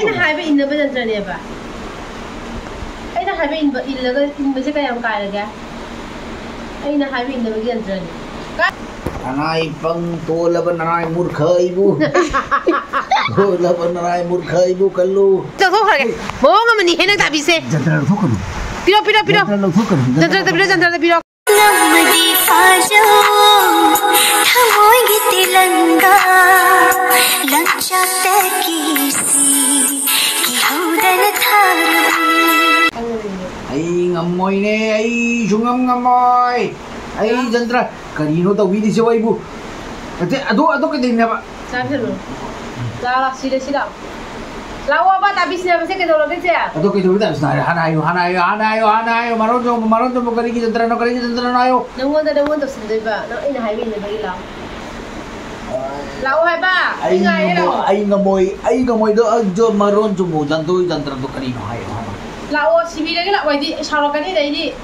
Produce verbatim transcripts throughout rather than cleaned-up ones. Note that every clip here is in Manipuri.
ꯑꯩꯅ ꯍꯥꯏꯕ ꯏꯟꯅꯕ ꯖꯟꯇ꯭ꯔꯅꯦꯕ ꯑꯩꯅ ꯍꯥꯏꯕ ꯏꯟꯕ ꯏꯜꯂꯒ ꯏꯟꯕꯁꯦ ꯀꯌꯥꯝ ꯀꯥꯏꯔꯒꯦ ꯑꯩꯅ ꯍꯥꯏꯕ ꯏꯟꯅꯕꯒꯤ ꯖꯟꯇ꯭ꯔꯅꯤ Anai pang tolaba narai murkha ibu. Tolaba narai murkha ibu kalu. Jangan kau mau nggak meni hendak tak bisa. Jangan thukar. Piro piro piro. Jangan thukar. Jangan tak piro jangan tak piro. Namadi fajo, thamoy gitilanga, lancha tekisi, ki haudan tharu. Ay ngamoy ne, ay sungam ngamoy. Ay jantra. Kanino tau bidi siya ibu. Ate ado ado ka din na ba? Sabi mo. Lala sila sila. Lawa ba tabis niya ba siya kaya ulit siya? Ado kaya ulit tabis na hanayo hanayo hanayo hanayo maron jo maron jo mo kari ki jantra no kari ki jantra na ayo. Nangon ta nangon ta sila ba? Nang ina highway na ba ilaw? Lawa hay ba? Ay ngamoy ay ngamoy ay ngamoy do agjo maron jo mo janto jantra do kanino hayo. Lawa sibira gila wai di saro kani dai di.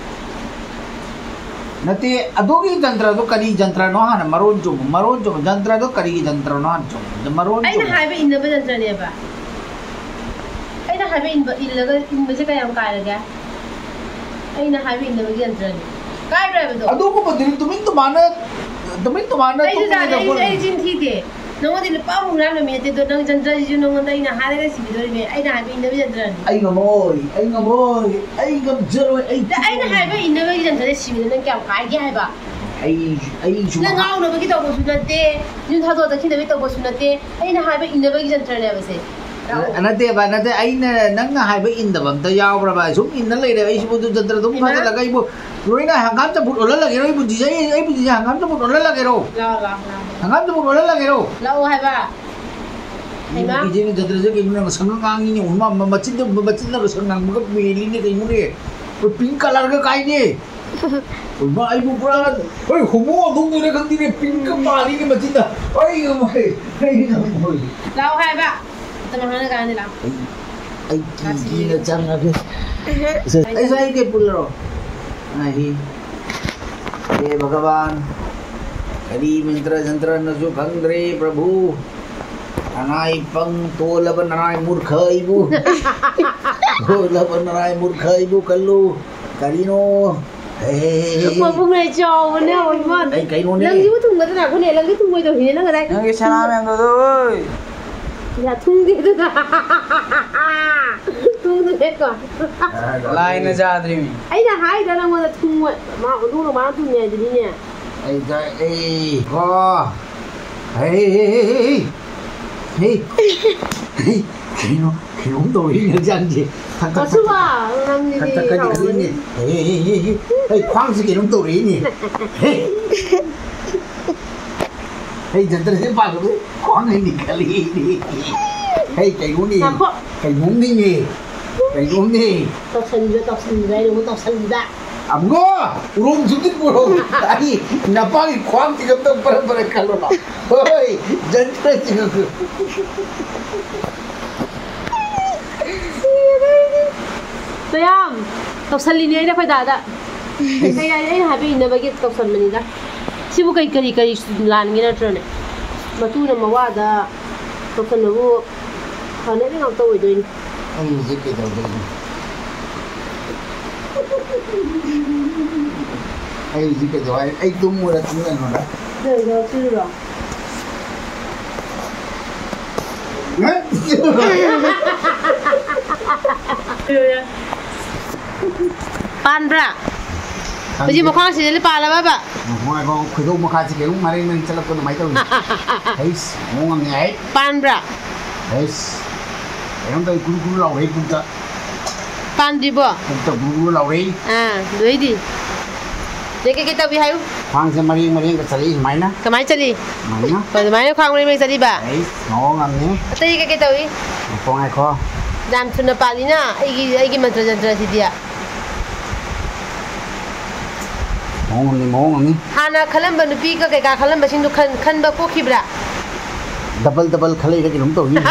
Nanti adogi jantra do kari jantra no hana maron jo maron jo jantra do kari jantra no han jo maron jo. Ay na highway inna ba jantra niya ba? Ay na highway inba illaga inba siya kayang kaya ay na highway inna ba jantra niya? Kaya ba do? Ado ko ba din tumin tumana tumin tumana ay sa ay ay jinti de. Nung din pa mo na no mi do nang jantra ju nung ay na hara ga sibi do mi ay na highway inna ba jantra niya? Ay ngamoy ay ngamoy ay gamjero ay ay na highway inna ba jantra niya sibi nang kayang kaya hay ba? ay ay suma. Nang ngau na ba kita ko sunate? Yun hado ta kinda bitaw ko sunate. Ay na highway inna ba jantra niya ba se? Nate ba nate ay na nang highway inda bam ta yaw pra ba sum inna lai re ay sibu do jantra dum pha la gai bu loi na hangam ta but ola lagi ro ibu ji ai ai bu ji hangam ta but ola lagi ro la la la hangam ta but ola lagi ro la o hai ba ai ba ji ni jantra je ke mun sang ngang ni un ma ma chin de ma chin na sang ngang ma me li ni kai mu ni pink color ka kai ni un ma ai bu pura oi homo dong ni kang ni pink ka ma ni ma chin da ai mai ai mai la o hai ba teman-teman kan ni la ai ki na chang na ke ai sai ke pulro ai हे भगवान हरि मंत्र जंत्र नजु भंगरे प्रभु अनाय पंग तोलब नराय मूर्ख इबु तोलब नराय मूर्ख इबु कल्लू करिनो हे मबुंग नै चाव ने ओइमन ai kai no ne lang yu thung ga na ko ne lang gi thung mai do hi na ga dai Nang cái sana mang đồ ơi. ya thung di do thung do hết rồi Lai na ra đi mi. ai na hai da na mo da thung ma ma lu lo ma thung ne di ne ai da ai ko hey hey hey hey kai no kai no do hi na jang ji có su à lang di Kata kata kata ni, hei hei hei, hei kuang sih kita untuk ini, hei, hei jangan terus apa tu, kuang ini kali ini, hei kayu ni, kayu ni ni, kayu ni, tao sân juga tao sân juga đúng tao sân juga amgo, urung sudah urung, tadi napa ni kuang tiga tu perang perang kalau lah, hei jangan terus juga. Tuyam, tausan lini ay na kay dada. Kaya ay habi na bagit tausan manila. Sibu kay kari kari lan gina trone. Matu na mawada tausan na bu. Kana rin ang tawid doon. Ay zikit daw doon. Ay zikit daw ay ay tumura tumura no na. Dai daw sila. Pan bra. Bây giờ một khoang xí lên pan là ba ba. Ngoài có khởi động một khai chỉ kiểu mà đây mình sẽ lập con máy tàu. Thấy, ngon ngon nhảy. Pan bra. Thấy, em đây cũng cũng lâu đấy cũng ta. Pan đi bo. Cũng ta cũng lâu đấy. À, đuổi đi. Để cái cái tàu bị hay không? Khoang sẽ mà đi mà đi cái sợi máy na. Cái máy chali. Máy na. Cái máy nó khoang mình chali ba. Thấy, ngon ngon nhé. Tay cái cái tàu đi. Con ai kho. Dam tuna pali na. Ai cái ai cái mantra jantra si dia. Ngon đi ngon ngon nhé. Hana khalam ba nupi ka kai ka khalam ba sing du khan khan ba ko khibra. Double double khalai cái gì đúng rồi.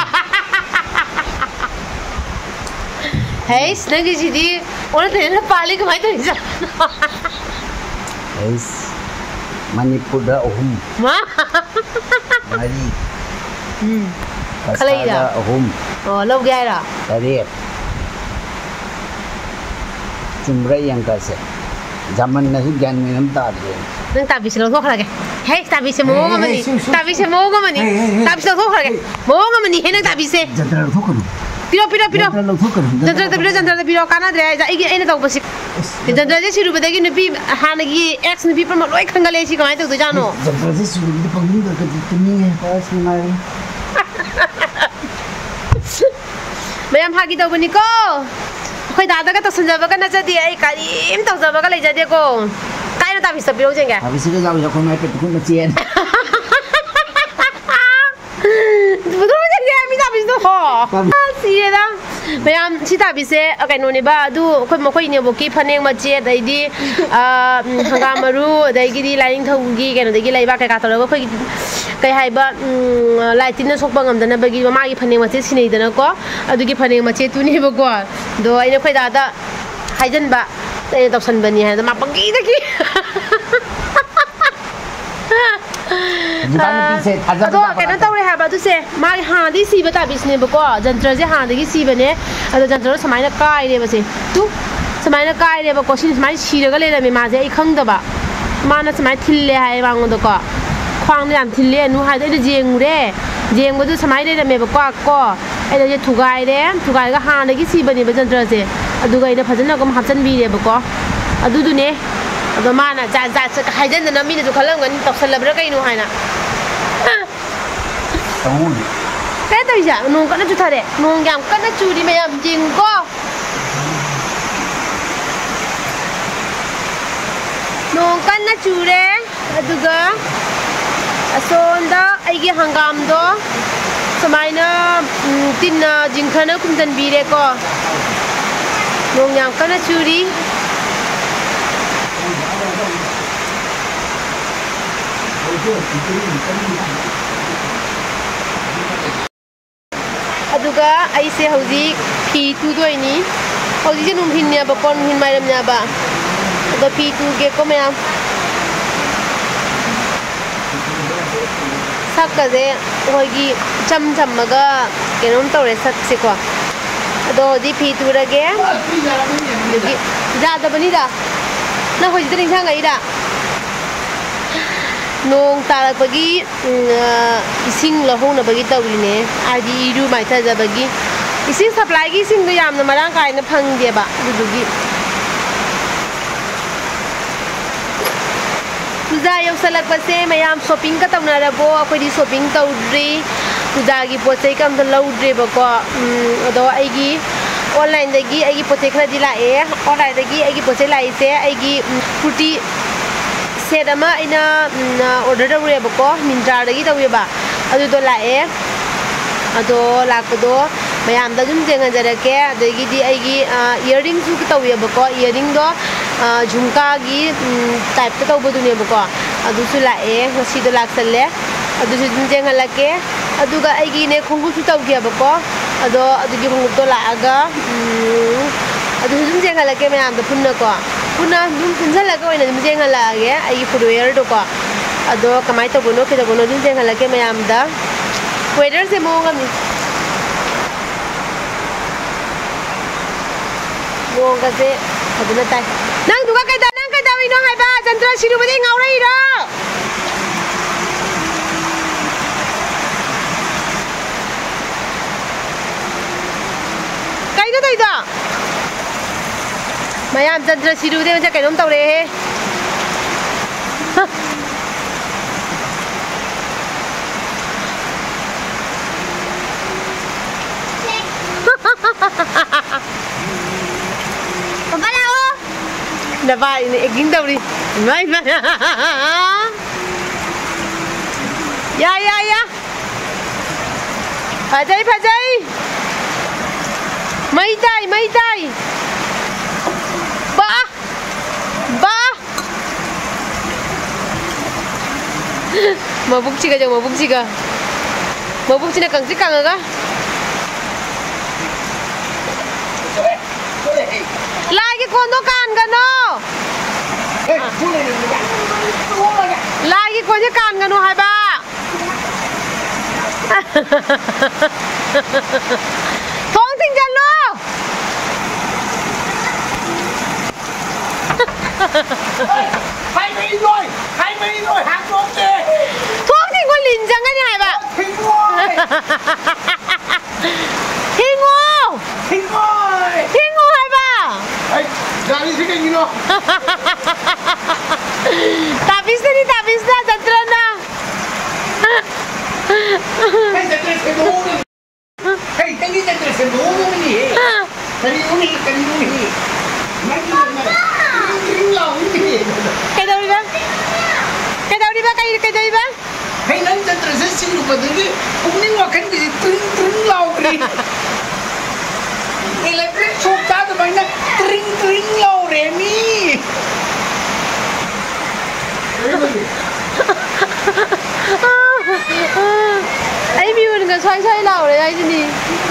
Hey, snag is di. Ona te na pali ka mai to isa. Thấy, Manipur dah ohum. Ma. Mari. Hmm. खलैदा अहूम ओ लौगे आइरा तरेट चुम्ब्रा यंका से जामन नसु ज्ञान में हम तादे नंग ताबी से लौथोखरागे हे ताबी से मोग अमनी ताबी से मोग अमनी ताबी से लौथोखरागे मोग अमनी हे नंग ताबी से जंतर लौथोकनु पिरो पिरो पिरो जंतर लौथोकनु जंतर द पिरो जंतर द पिरो कानाद्रे आइगी एना तौबसी जंतर जे सिरुबदगी नुपी हानगी एक्स नुपी पर लोय खंगले सी कमाय तौदो जानो जंतर से सुरुबदि पंगु द तुमी है पास माय मैम हागी तौबनी को खोई दादा का तसंजबगा नजदी आई करीम तौजबगा लेजदे को कायना ताबी सब पिरो जेंगे ताबी से जाउ जको माय पेट कुन चेन बुदो जेंगे मी ताबी तो हो सिरेदा मैम सी ताबी से कइनो बा दु खोई मखोई ने बोकी फनेंग मचे दैदी हंगाम मरु दैगिदी लाइंग थौगी कइनो दैगी लाइबा काय का तोरबो खोई कई हाइबा लाइटिन सोकबा ngамदना बगी मागी फनेंग मचे सिनेदना को अदुगी फनेंग मचे तुनेबको दो आइने खोई दादा हाइजनबा ए तौसनबनी है मा पंगी दकी अदो केना तौरे हाबा दुसे मागी हादी सिबा ताबिसनेबको जंत्र जे हादगी सिबने अदो जंत्र समाइना काइरेबसे तु समाइना काइरेबको सिन समाइ सिरगा लेरमे माजे आई खंगदबा माना समाइ थिल्ले हाय बांगदको ख्वांग याम थिल्ले नु हाय दे जेंगुरे जेंगबदु समाइ लेरमेबको को एदा जे थुगाइरे थुगाइगा हानगी सिबनेबा जंत्र जे अदुगा इना फजना गम हाचन बिरेबको अदुदुने अदो माना जा जा हाइजनना मिने जो खलंगन तौसलब्रा कइनो हायना तौन काय तौजा नोंग कना चुथारे नोंग याम कना चुरी मयाम जिंगको नोंग कना चुरे अदुगा असोंदा आइगे हंगामदो समाइना तिन्ना जिंखना कुमजन बिरेको नोंग याम कना चुरी अदुगा आइसे हौजी फी तुदोइनी हौजी जे नुमहिन्या बा कोन हिन माइरमन्या बा अदो फी तुगे को मयाम sakkaze hoigi cham chammaga kenom tawre sakse ko ado di phi turage yogi jada bani da na hoji de ning sangai da nong tarakpagi ising lahona bagi tawrine adi iru mai thaja bagi ising supply gi sing do yamna marang kai na phangde ba dudugi पूजा यौसलकपसे मयाम शॉपिंग का तौनारबो अखोइदी शॉपिंग तौद्री पूजा की पोचै कम लौद्रेबको अदो आइगी ऑनलाइन दगी आइगी पोचै खरदी लाए ऑनलाइन दगी आइगी पोचै लाइसे आइगी कुर्ती सेट अमा इना ऑर्डर तौरेबको मिंत्रा दगी तौरेबा अदुदो लाए अदो लाकदो मयाम दा जुम जेंगजरके अदगी आइगी इयरिंग सु तौरेबको इयरिंग दो झुमका की टाइप तो तौबदुनेबको अदुसु लाए ngasido लाक्सले अदुसु जुम जेंगलके अदुगा आइगी ने खोंगुसु तौगेबको अदो अदुगी खोंगुतो लागा अदुसु जुम जेंगलके मयाम the पुन्नको Pune zoom पुनजलगा ओइना zoom जेंगलागे आइगी footwear दोको अदो कमाय तौबनो केदबनो जुम जेंगलके मयाम द वेदर से मोंगमि मोंगसे अदुना ताई nang duga kai da nang kai da wino hai ba jantra sirubadi ngaurai ro kai da dai da mayam jantra sirubadi ma kai nom tawre he Napa ini eging tawri mai mai ya ya ya phajai phajai mai tai mai tai ba ba mabuk chiga jang mabuk chiga mabuk china kang chi kang ga lagi kono kan gano lagi kono kan gano hai ba Thong thing chân luôn. Hai mươi rồi, hai mươi rồi, hàng rồi kìa. Thong thing con lìn chẳng cái này bà. Thinh rồi. Thinh ngô. Thinh rồi. Thinh ngô hai bà. Ê, ra đi thích anh nó. Tapis na đi, tapis na, santran na. Hey, santran sa buo na. Hey, tangi santran sa buo na ni. Kanino ni, kanino ni. Magi na. Tring lao ni. Kay daw di ba? Kay daw di ba? Kay kay daw di ba? Hey, nan santran sa sino ba dali? Kunin mo kan di tring tring lao ni. Electric shock ta ba na tring tring lao re mi. Ai miu nga xoay xoay lau đấy ai gì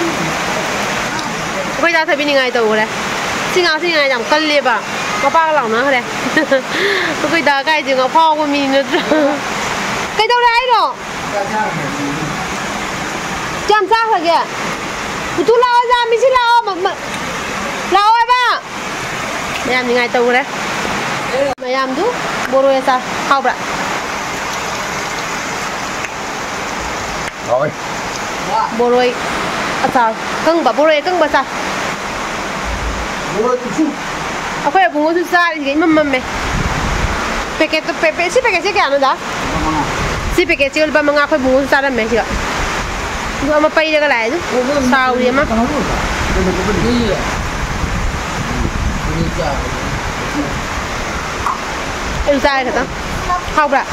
quay ra thấy bên này tàu đấy xin ngào xin ngài chẳng cân liệp à có ba lòng nữa đây quay ra cái gì ngào phong của mình nữa cái đâu đấy rồi chăm sao rồi kìa tu lao ra mình xin lao mà mà lao ai ba mày làm gì ngài tàu đấy mày làm chứ bồ rồi sao không ạ Rồi. Bồ rồi à sao cưng bà bồ rồi cưng bà sao Bồ rồi chút. Aku ya bungo susah jadi mamam me. Pakai tu pakai si pakai si kaya anda? Si pakai si ulba mga aku bungo susah me sih. Gua mau pergi dekat lain tu. Tahu dia mah. Eh usah kata. Kau berak.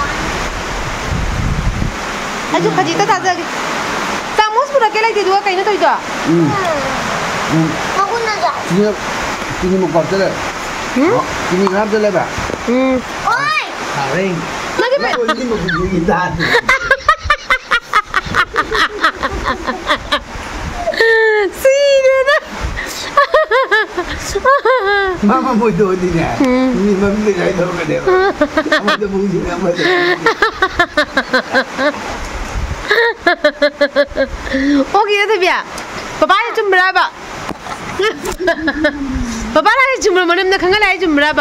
Aduh kajita tak ada. Samus pun lagi lagi dua kayaknya tu itu. Hmm. Aku nak dah. Ini ini mau kau cakap. Hmm? Ini kerap cakap apa? Hmm. Oi. Taring. Lagi apa? Ini mau begini dah. Sini dah. Mama mau itu ni. Ini mama tu jadi tahu kan dia. Mama tu mungkin mama tu. Okay tu biar. Papa ni cuma berapa? Papa ni cuma mana nak kenal ni cuma berapa?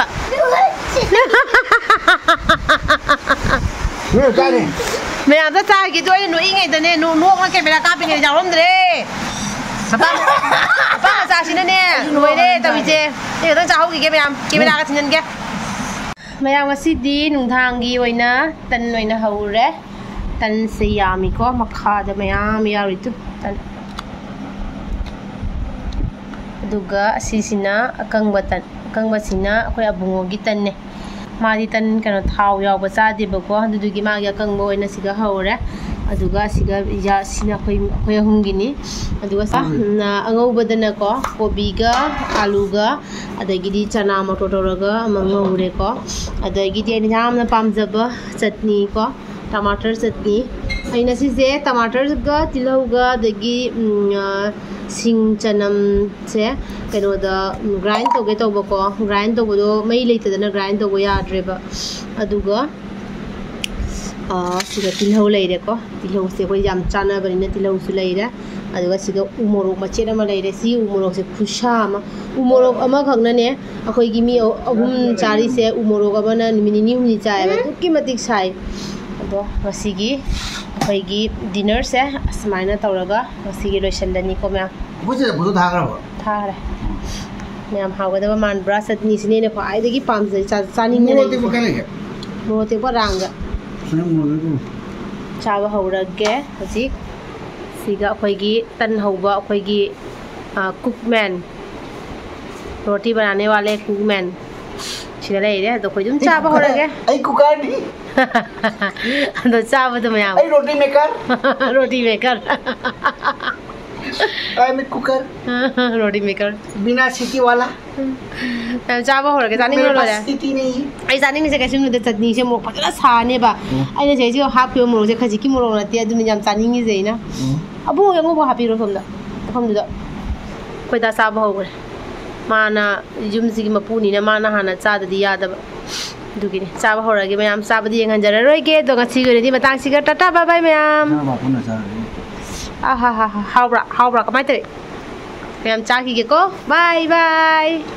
Ni tak ni. Mày làm rất sai cái tôi nuôi ngay từ này nuôi nuôi cái mày là cá bình này giàu lắm đấy. Papa, papa sao xin nè, nuôi đấy tao bị chê. Đây tao chào cái cái mày làm, cái mày làm cái xin nhân kia. Mày làm cái gì đi nung thang gì vậy na, tan vậy na hậu đấy, tan siyami ko makha da mày làm mày làm itu tan. Duga sisina akang batan, akang basina aku ya bungo gitan ne. Madi tan kano thau yaw ba cha de ba ko dudugi ma ya kang boy na siga hawre aduga siga ya sina khoi khoi humgini aduga sa na angau badana ko kobi ga alu ga adagi di chana motor ga amangau re ko adagi di ni jam na pamjaba chutney ko टमाटर चटनी अना से टमाटर का तिलौ का सिंग चनम से कहोद ग्राइंड तौगे तौबको ग्राइंड तौबदो मई लेतदना ग्राइंड तौब याद्रेब अदुगा सिगा तिलौ लेरेको तिलौ से कोई याम चानबनिना तिलौसु लेरे अदुगा सिगा उमोरोक मचेट अमा लेरे सि उमोरोक से खुशा अमा उमोरोक अमा खगनने अखोइगी मी अहुम चारी से उमोरोक अमाना निमिनि हुनि चायबा दुकी मतिक साइ अदो ngasiगी अखोइगी डिनर से असमाइना तौरगा ngasiगी लोइसनदनी को मैम मुझे बुझो थागरबो थागरे मैम हावगदबा मानब्रा चटनी सिने ने खाइदगी पामजे चानिंग ने मोते बकले के मोते बरांगा सुन मोते चाबा हौरगे हजि सिगा अखोइगी तन हौबा अखोइगी कुकमैन रोटी बनाने वाले कुकमैन सिदा लेरे तो कोई जुम चाबा हौरगे आई कुकर नी तो चाबा तो मैम आई रोटी मेकर रोटी मेकर आई में कुकर रोटी मेकर बिना सीटी वाला मैम चाबा हौरगे जानिंग लो ले सीटी नहीं आई जानिंग से कैसे नुदे चटनी से मोक पतला साने बा आई जे जे हाफ किलो मोक से खजी की मोक नते अदुम याम जानिंग जे ना अबु यंगो बो हापी रो समदा समदुदा कोई दा चाबा हौगरे माना जुमसिगी मपुनी ना माना हाना चाददी यादब दुगिनी चाबा हौरगे मैम चाबदी यंगंजर रोइगे दो ngasi गरे दी मतang सिगा टाटा बाय बाय मैम ना बापुना चा Ah ha ha ha. How bra? How bra? Kamay tayo. Kaya am chaki ko. Bye bye.